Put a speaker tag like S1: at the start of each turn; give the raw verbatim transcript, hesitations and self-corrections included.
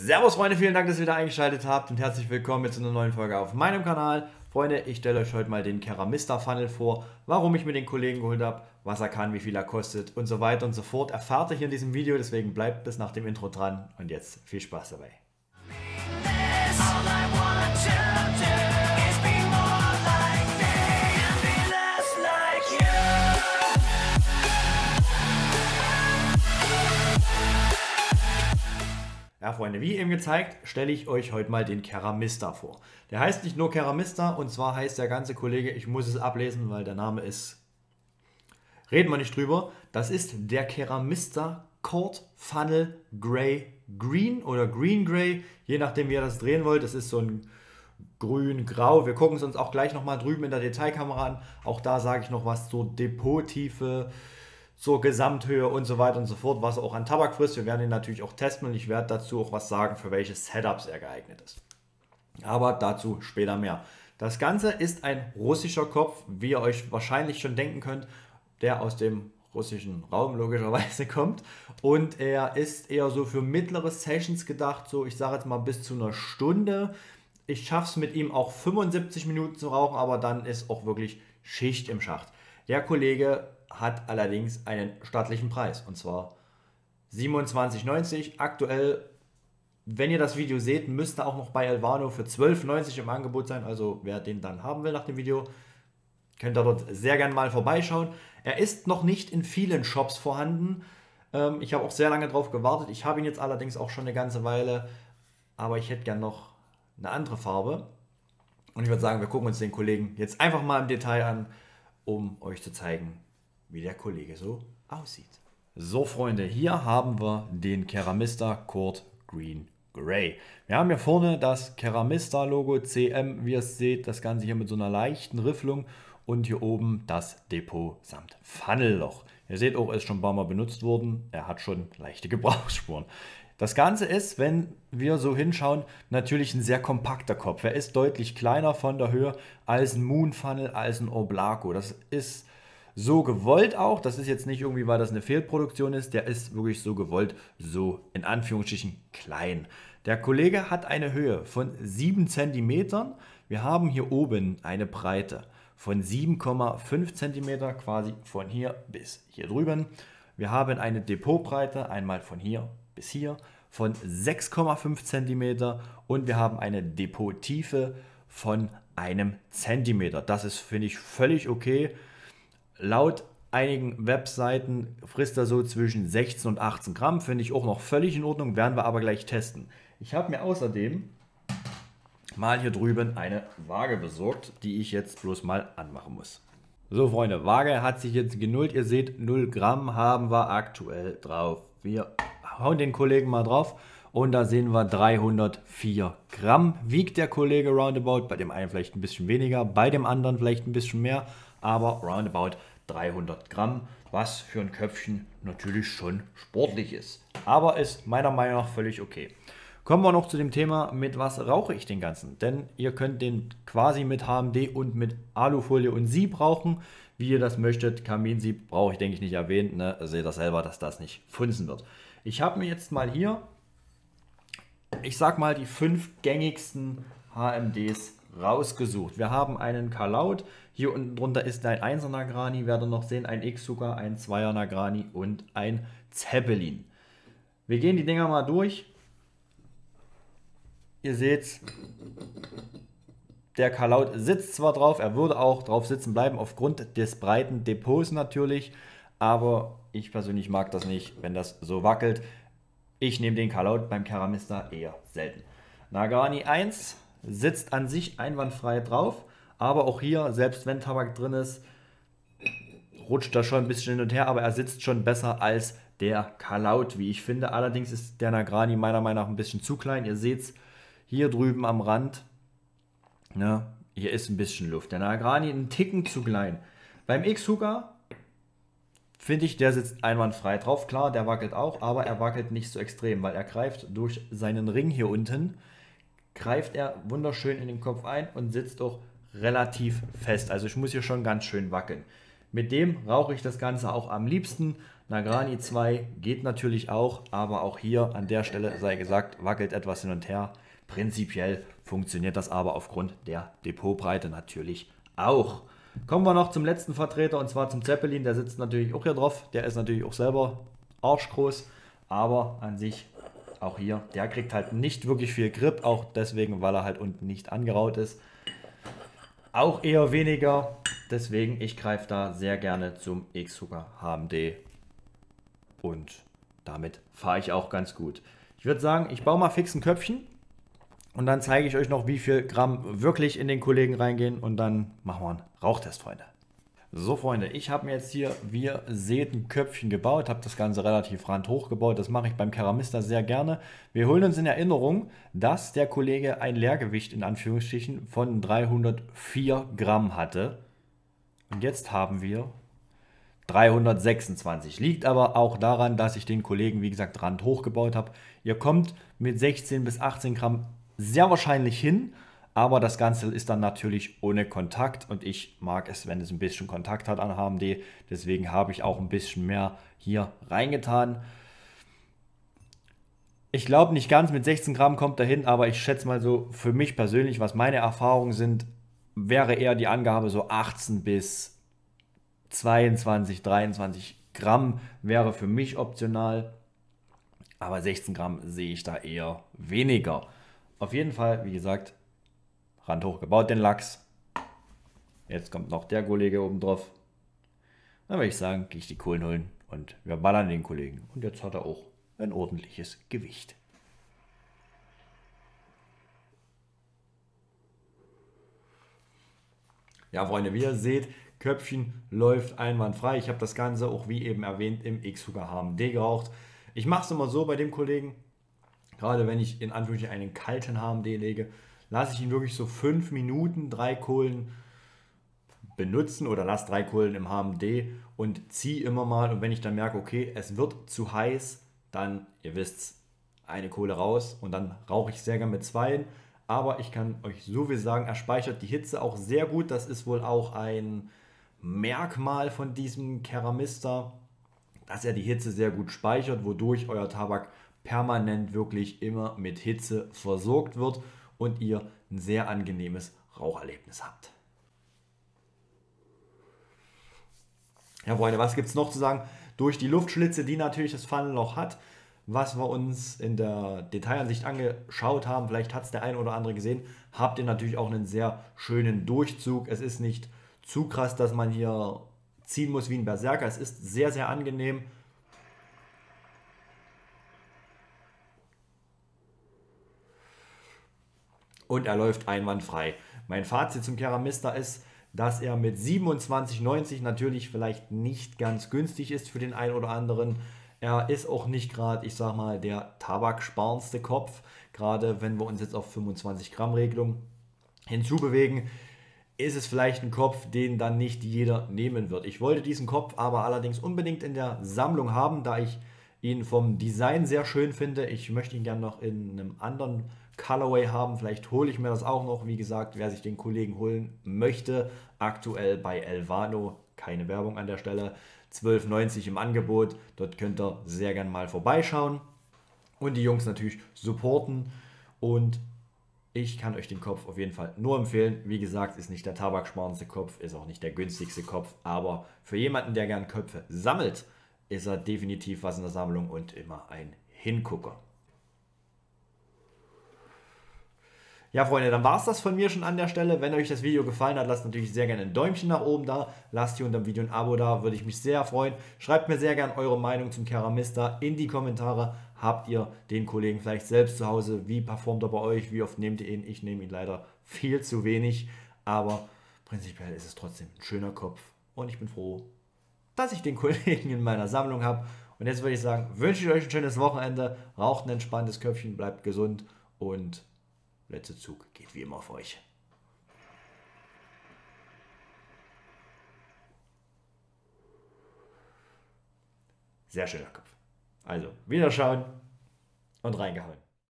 S1: Servus Freunde, vielen Dank, dass ihr wieder eingeschaltet habt und herzlich willkommen zu einer neuen Folge auf meinem Kanal. Freunde, ich stelle euch heute mal den Keramista Funnel vor, warum ich mir den Kollegen geholt habe, was er kann, wie viel er kostet und so weiter und so fort. Erfahrt ihr hier in diesem Video, deswegen bleibt bis nach dem Intro dran und jetzt viel Spaß dabei. Ja, Freunde, wie eben gezeigt, stelle ich euch heute mal den Keramista vor. Der heißt nicht nur Keramista, und zwar heißt der ganze Kollege, ich muss es ablesen, weil der Name ist, reden wir nicht drüber, das ist der Keramista Cord Funnel Grey Green oder Green Grey, je nachdem wie ihr das drehen wollt. Das ist so ein grün-grau. Wir gucken es uns auch gleich nochmal drüben in der Detailkamera an. Auch da sage ich noch was zur Depottiefe, zur Gesamthöhe und so weiter und so fort, was er auch an Tabak frisst. Wir werden ihn natürlich auch testen und ich werde dazu auch was sagen, für welche Setups er geeignet ist. Aber dazu später mehr. Das Ganze ist ein russischer Kopf, wie ihr euch wahrscheinlich schon denken könnt, der aus dem russischen Raum logischerweise kommt. Und er ist eher so für mittlere Sessions gedacht, so ich sage jetzt mal bis zu einer Stunde. Ich schaffe es mit ihm auch fünfundsiebzig Minuten zu rauchen, aber dann ist auch wirklich Schicht im Schacht. Der Kollege hat allerdings einen stattlichen Preis, und zwar siebenundzwanzig neunzig. Aktuell, wenn ihr das Video seht, müsste auch noch bei Elvano für zwölf neunzig im Angebot sein. Also wer den dann haben will nach dem Video, könnt ihr dort sehr gerne mal vorbeischauen. Er ist noch nicht in vielen Shops vorhanden. Ähm, ich habe auch sehr lange drauf gewartet. Ich habe ihn jetzt allerdings auch schon eine ganze Weile, aber ich hätte gern noch eine andere Farbe. Und ich würde sagen, wir gucken uns den Kollegen jetzt einfach mal im Detail an, um euch zu zeigen, wie der Kollege so aussieht. So Freunde, hier haben wir den Keramista Cord Green Grey. Wir haben hier vorne das Keramista Logo C M, wie ihr es seht, das Ganze hier mit so einer leichten Rifflung und hier oben das Depot samt Funnelloch. Ihr seht auch, er ist schon ein paar Mal benutzt worden, er hat schon leichte Gebrauchsspuren. Das Ganze ist, wenn wir so hinschauen, natürlich ein sehr kompakter Kopf. Er ist deutlich kleiner von der Höhe als ein Moon Funnel, als ein Oblaco. Das ist so gewollt auch, das ist jetzt nicht irgendwie, weil das eine Fehlproduktion ist, der ist wirklich so gewollt, so in Anführungsstrichen klein. Der Kollege hat eine Höhe von sieben Zentimetern. Wir haben hier oben eine Breite von sieben Komma fünf Zentimeter, quasi von hier bis hier drüben. Wir haben eine Depotbreite, einmal von hier bis hier, von sechs Komma fünf Zentimeter und wir haben eine Depottiefe von einem Zentimeter. Das ist, finde ich, völlig okay. Laut einigen Webseiten frisst er so zwischen sechzehn und achtzehn Gramm, finde ich auch noch völlig in Ordnung, werden wir aber gleich testen. Ich habe mir außerdem mal hier drüben eine Waage besorgt, die ich jetzt bloß mal anmachen muss. So Freunde, Waage hat sich jetzt genullt, ihr seht, null Gramm haben wir aktuell drauf. Wir hauen den Kollegen mal drauf und da sehen wir dreihundertvier Gramm wiegt der Kollege roundabout, bei dem einen vielleicht ein bisschen weniger, bei dem anderen vielleicht ein bisschen mehr, aber roundabout dreihundert Gramm, was für ein Köpfchen natürlich schon sportlich ist. Aber ist meiner Meinung nach völlig okay. Kommen wir noch zu dem Thema, mit was rauche ich den ganzen? Denn ihr könnt den quasi mit H M D und mit Alufolie und Sieb rauchen, wie ihr das möchtet. Kaminsieb brauche ich, denke ich, nicht erwähnen. Ne? Seht ihr selber, dass das nicht funzen wird. Ich habe mir jetzt mal hier, ich sag mal, die fünf gängigsten H M Ds rausgesucht. Wir haben einen Kalaut, hier unten drunter ist ein Einser Nagrani, werdet ihr noch sehen, ein X-Zucker, ein Zweier Nagrani und ein Zeppelin. Wir gehen die Dinger mal durch. Ihr seht, der Kalaut sitzt zwar drauf, er würde auch drauf sitzen bleiben, aufgrund des breiten Depots natürlich, aber ich persönlich mag das nicht, wenn das so wackelt. Ich nehme den Kalaut beim Keramista eher selten. Nagrani eins sitzt an sich einwandfrei drauf, aber auch hier, selbst wenn Tabak drin ist, rutscht er schon ein bisschen hin und her, aber er sitzt schon besser als der Kalaut, wie ich finde. Allerdings ist der Nagrani meiner Meinung nach ein bisschen zu klein. Ihr seht es hier drüben am Rand, ja, hier ist ein bisschen Luft. Der Nagrani einen Ticken zu klein. Beim X-Hookah finde ich, der sitzt einwandfrei drauf. Klar, der wackelt auch, aber er wackelt nicht so extrem, weil er greift durch seinen Ring hier unten, greift er wunderschön in den Kopf ein und sitzt auch relativ fest. Also ich muss hier schon ganz schön wackeln. Mit dem rauche ich das Ganze auch am liebsten. Nagrani zwei geht natürlich auch, aber auch hier an der Stelle sei gesagt, wackelt etwas hin und her. Prinzipiell funktioniert das aber aufgrund der Depotbreite natürlich auch. Kommen wir noch zum letzten Vertreter und zwar zum Zeppelin. Der sitzt natürlich auch hier drauf. Der ist natürlich auch selber arschgroß, aber an sich auch hier, der kriegt halt nicht wirklich viel Grip, auch deswegen, weil er halt unten nicht angeraut ist. Auch eher weniger, deswegen ich greife da sehr gerne zum X-Hooker H M D und damit fahre ich auch ganz gut. Ich würde sagen, ich baue mal fix ein Köpfchen und dann zeige ich euch noch, wie viel Gramm wirklich in den Kollegen reingehen und dann machen wir einen Rauchtest, Freunde. So, Freunde, ich habe mir jetzt hier, wie ihr seht, ein Köpfchen gebaut, habe das Ganze relativ randhoch gebaut. Das mache ich beim Keramista sehr gerne. Wir holen uns in Erinnerung, dass der Kollege ein Leergewicht in Anführungsstrichen von dreihundertvier Gramm hatte. Und jetzt haben wir dreihundertsechsundzwanzig. Liegt aber auch daran, dass ich den Kollegen, wie gesagt, randhoch gebaut habe. Ihr kommt mit sechzehn bis achtzehn Gramm sehr wahrscheinlich hin. Aber das Ganze ist dann natürlich ohne Kontakt und ich mag es, wenn es ein bisschen Kontakt hat an H M D. Deswegen habe ich auch ein bisschen mehr hier reingetan. Ich glaube nicht ganz, mit sechzehn Gramm kommt er hin, aber ich schätze mal so, für mich persönlich, was meine Erfahrungen sind, wäre eher die Angabe so achtzehn bis zweiundzwanzig, dreiundzwanzig Gramm wäre für mich optional. Aber sechzehn Gramm sehe ich da eher weniger. Auf jeden Fall, wie gesagt, Rand hoch gebaut den Lachs. Jetzt kommt noch der Kollege oben drauf. Dann würde ich sagen, gehe ich die Kohlen holen und wir ballern den Kollegen. Und jetzt hat er auch ein ordentliches Gewicht. Ja, Freunde, wie ihr seht, Köpfchen läuft einwandfrei. Ich habe das Ganze auch, wie eben erwähnt, im X-Hooker H M D geraucht. Ich mache es immer so bei dem Kollegen, gerade wenn ich in Anführungsstrichen einen kalten H M D lege, lasse ich ihn wirklich so fünf Minuten, drei Kohlen benutzen oder lasse drei Kohlen im H M D und ziehe immer mal. Und wenn ich dann merke, okay, es wird zu heiß, dann, ihr wisst, eine Kohle raus und dann rauche ich sehr gerne mit zweien. Aber ich kann euch so viel sagen, er speichert die Hitze auch sehr gut. Das ist wohl auch ein Merkmal von diesem Keramista, dass er die Hitze sehr gut speichert, wodurch euer Tabak permanent wirklich immer mit Hitze versorgt wird und ihr ein sehr angenehmes Raucherlebnis habt. Ja, Freunde, was gibt es noch zu sagen? Durch die Luftschlitze, die natürlich das Pfannenloch hat, was wir uns in der Detailansicht angeschaut haben, vielleicht hat es der ein oder andere gesehen, habt ihr natürlich auch einen sehr schönen Durchzug. Es ist nicht zu krass, dass man hier ziehen muss wie ein Berserker. Es ist sehr, sehr angenehm. Und er läuft einwandfrei. Mein Fazit zum Keramista ist, dass er mit siebenundzwanzig neunzig natürlich vielleicht nicht ganz günstig ist für den einen oder anderen. Er ist auch nicht gerade, ich sag mal, der tabaksparendste Kopf, gerade wenn wir uns jetzt auf fünfundzwanzig Gramm Regelung hinzubewegen, ist es vielleicht ein Kopf, den dann nicht jeder nehmen wird. Ich wollte diesen Kopf aber allerdings unbedingt in der Sammlung haben, da ich ihn vom Design sehr schön finde. Ich möchte ihn gerne noch in einem anderen Colorway haben. Vielleicht hole ich mir das auch noch. Wie gesagt, wer sich den Kollegen holen möchte, aktuell bei Elvano, keine Werbung an der Stelle, zwölf neunzig im Angebot. Dort könnt ihr sehr gerne mal vorbeischauen und die Jungs natürlich supporten. Und ich kann euch den Kopf auf jeden Fall nur empfehlen. Wie gesagt, ist nicht der tabaksparendste Kopf, ist auch nicht der günstigste Kopf, aber für jemanden, der gern Köpfe sammelt, ist er definitiv was in der Sammlung und immer ein Hingucker. Ja, Freunde, dann war es das von mir schon an der Stelle. Wenn euch das Video gefallen hat, lasst natürlich sehr gerne ein Däumchen nach oben da. Lasst hier unter dem Video ein Abo da, würde ich mich sehr freuen. Schreibt mir sehr gerne eure Meinung zum Keramista in die Kommentare. Habt ihr den Kollegen vielleicht selbst zu Hause? Wie performt er bei euch? Wie oft nehmt ihr ihn? Ich nehme ihn leider viel zu wenig. Aber prinzipiell ist es trotzdem ein schöner Kopf. Und ich bin froh, dass ich den Kollegen in meiner Sammlung habe. Und jetzt würde ich sagen, wünsche ich euch ein schönes Wochenende. Raucht ein entspanntes Köpfchen, bleibt gesund und letzter Zug geht wie immer auf euch. Sehr schöner Kopf. Also, wiederschauen und reingehauen.